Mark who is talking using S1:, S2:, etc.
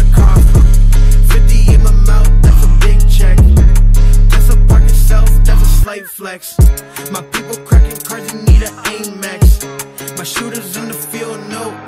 S1: a car. 50 in my mouth, that's a big check. That's a park itself, that's a slight flex. My people cracking cars, you need an Amex. My shooters in the field, no